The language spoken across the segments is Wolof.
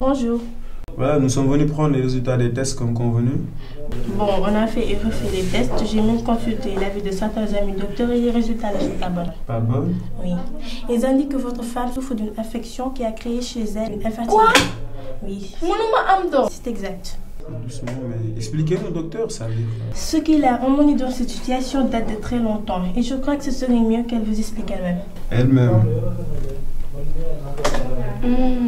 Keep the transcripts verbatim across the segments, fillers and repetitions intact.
Bonjour. Voilà, nous sommes venus prendre les résultats des tests comme convenu. Bon, on a fait et refait les tests. J'ai même consulté l'avis de certains amis docteurs et les résultats ne sont pas bons. Pas bonnes? Oui. Ils indiquent que votre femme souffre d'une infection qui a créé chez elle une infertilité. Quoi? Oui. Mon C'est exact. Doucement, mais expliquez-nous, docteur, ça veut dire. Ce qu'il a emmené dans cette situation date de très longtemps et je crois que ce serait mieux qu'elle vous explique elle-même. Elle-même. Mmh.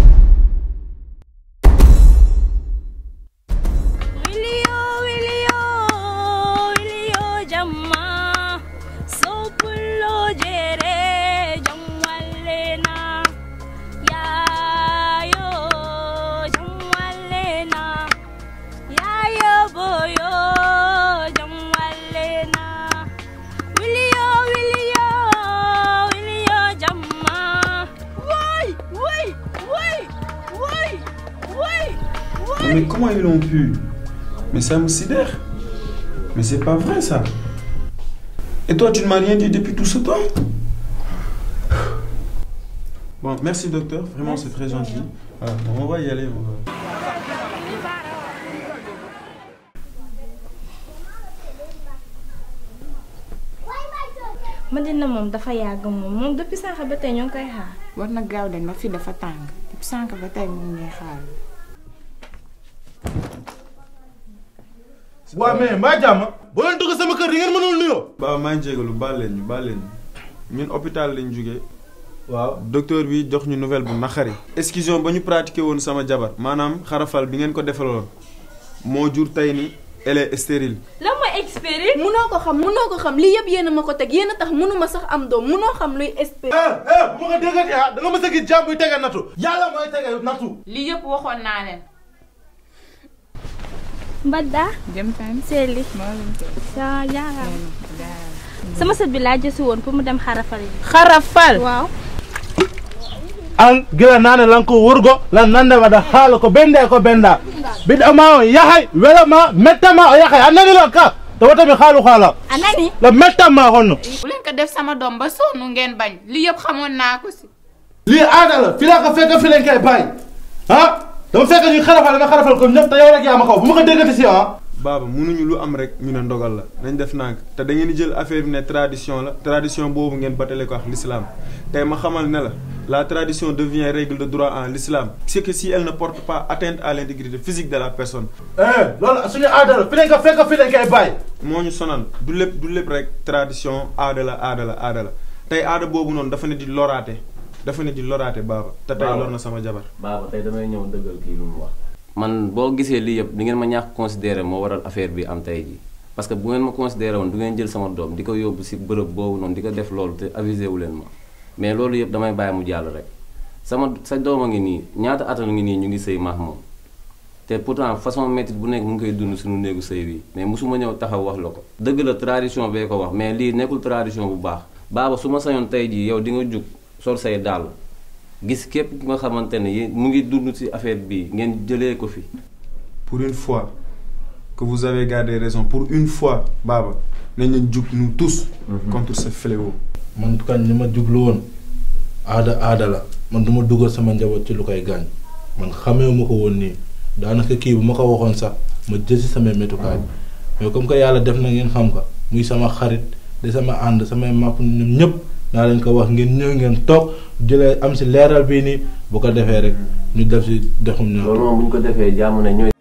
Mais comment ils l'ont pu? Mais ça me sidère. Mais c'est pas vrai ça. Et toi, tu ne m'as rien dit depuis tout ce temps? Bon, merci docteur. Vraiment, c'est très gentil. Voilà, bon, on va y aller. On va... Madina moom dafa yàgg moom moom depuis sànq ba tey ñu ngi koy xaar. war na gaaw de ma fi dafa tàng depuis sànq ba tey moom ñuy xaar. waaw mais mbaa jàmm boo leen dugg sama kër di ngeen mënul nuyoo. Ba maa ngi jégalu baal leen ñu baal leen ñu ñun hôpital lañ jógee. waaw docteur bi jox ñu nouvelle bu naqari. exclusion ba ñu pratiqué woon sama jabar maanaam xarafal bi ngeen ko defaloon moo jur tey ni elle est stérile. lan mooy expéri. munoo ko xam munoo ko xam lii yëpp yéen a ma ko teg yéen a tax munuma sax am doom munoo xam luy expéri. eh eh bu ma ko déggati ah da nga ma sa gis jàmm buy tege nattu yàlla mooy tege nattu. lii yëpp waxoon naa leen. Mbadda. jëm tan Seli. yaa yaa sama sët bi laa jësi woon pour mu dem xarafal yi. xarafal. waaw. an gila nane lanko wurgo lan nande wada haala ko bende ko benda bid'a ma o yahay wela ma metta ma o yahay anani lo ka to watami haalu haala anani la metta ma honno bu leen ko def sama doom ba sonnu ngeen bañ li yëpp xamoon naa ko si. lii aada la fi laa ko fekk fi leen koy bàyyi ah dama fekk ñu xarafal ma xarafal ko ñëpp te yow rek yaa ma kaw bu ma ko déggati si ah. Baba mënuñu lu am rek ñu ne ndogal la nañ def nànk te da ngeen di jël affaire bi ne tradition la tradition boobu ngeen batale ko ak l'islam tey ma xamal ne la la tradition devient règle de droit en l'islam c'est que si elle ne porte pas atteinte à l'intégrité physique de la personne. eh loolu suñu aada la fi leen ko fekk fi leen koy bàyyi. moo ñu sonal du lépp du lépp rek tradition aada la aada la aada la tey aada boobu noonu dafa ne di loraate dafa ne di loraate Baba. te tey lor na sama jabar. Baba tey damay ñëw dëggal kii lu mu wax. man boo gisee lii yëpp di ngeen ma ñàkk considéré moo waral affaire bi am tey ji parce que bu ngeen ma considéré woon du ngeen jël sama doom di ko yóbbu si bërëb boobu noonu di ko def loolu te avisé wu leen ma mais loolu yëpp damay bàyyi mu jàll rek sama sa doom a ngi nii ñaata at a ngi nii ñu ngi sëy maax moom te pourtant façon métit bu nekk mu ngi koy dund suñu néegu sëy bi mais mosuma ñëw taxaw wax la ko dëgg la tradition bee ko wax mais lii nekkul tradition bu baax Baba su ma sañoon tey ji yow di nga jug sol say dàll gis képp ki nga xamante ne mu ngi dund ci affaire bii ngeen jëlee ko fi. pour une fois que vous avez gardé raison pour une fois Baba nañ leen jug nous tous. contre ce fléau. man kan ni ma jublu woon aada aada la man du ma dugal sama njaboot ci lu koy gaañ man xamee ma ko woon nii daanaka kii bu ma ko waxoon sax ma jël si samay métukaay mais comme que yàlla def na ngeen xam ko muy sama xarit di sama ànd samay màpp ñoom ñëpp. naa leen ko wax ngeen ñëw ngeen toog jëlee am si leeral bii nii bu ko defee rek ñu def si dexum ñaar. loolu moom bu ñu ko defee jàmm ne ñooy.